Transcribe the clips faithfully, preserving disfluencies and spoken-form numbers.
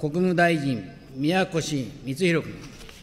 国務大臣、宮越光弘君。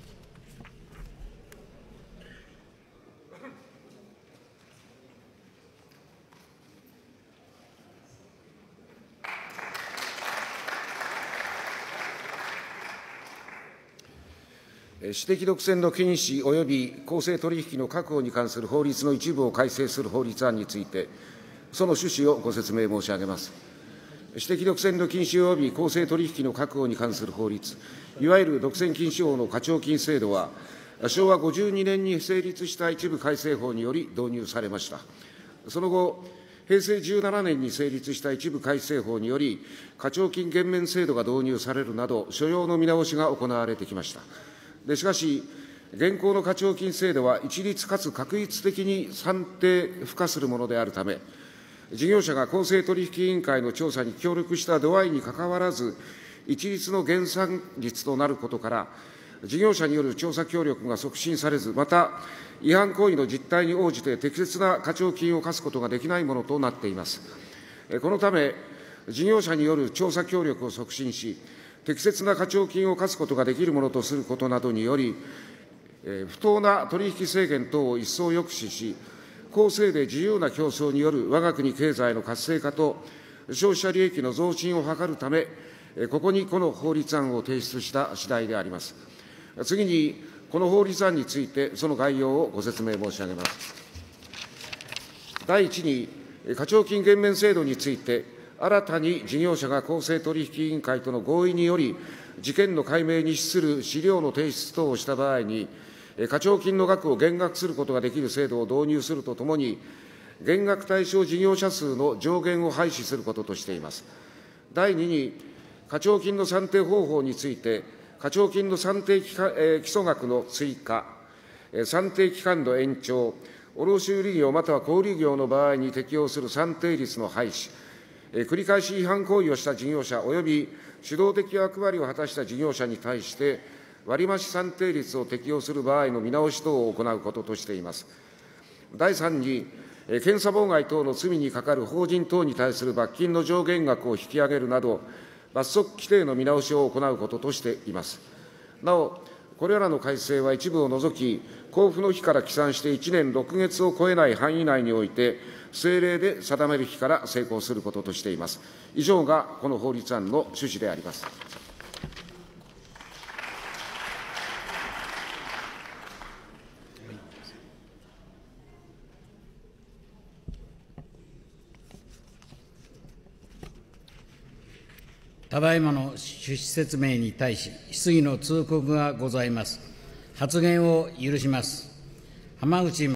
私的独占の禁止及び公正取引の確保に関する法律の一部を改正する法律案について、その趣旨をご説明申し上げます。私的独占の禁止及び公正取引の確保に関する法律、いわゆる独占禁止法の課徴金制度は、しょうわごじゅうにねんに成立した一部改正法により導入されました。その後、へいせいじゅうななねんに成立した一部改正法により、課徴金減免制度が導入されるなど、所要の見直しが行われてきました。でしかし、現行の課徴金制度は一律かつ確一的に算定、付加するものであるため、事業者が公正取引委員会の調査に協力した度合いにかかわらず、一律の減算率となることから、事業者による調査協力が促進されず、また、違反行為の実態に応じて適切な課徴金を課すことができないものとなっています。このため、事業者による調査協力を促進し、適切な課徴金を課すことができるものとすることなどにより、不当な取引制限等を一層抑止し、公正で自由な競争による我が国経済の活性化と消費者利益の増進を図るため、ここにこの法律案を提出した次第であります。次に、この法律案について、その概要をご説明申し上げます。第一に、課徴金減免制度について、新たに事業者が公正取引委員会との合意により、事件の解明に資する資料の提出等をした場合に、課徴金の額を減額することができる制度を導入するとともに、減額対象事業者数の上限を廃止することとしています。第二に、課徴金の算定方法について、課徴金の算定基礎額の追加、算定期間の延長、卸売業または小売業の場合に適用する算定率の廃止、繰り返し違反行為をした事業者及び主導的役割を果たした事業者に対して、割増算定率を適用する場合の見直し等を行うこととしています。第三に、検査妨害等の罪にかかる法人等に対する罰金の上限額を引き上げるなど、罰則規定の見直しを行うこととしています。なお、これらの改正は一部を除き、交付の日から起算していちねんろっかげつを超えない範囲内において、政令で定める日から施行することとしています。以上がこの法律案の趣旨であります。 ただいまの趣旨説明に対し、質疑の通告がございます。発言を許します。浜口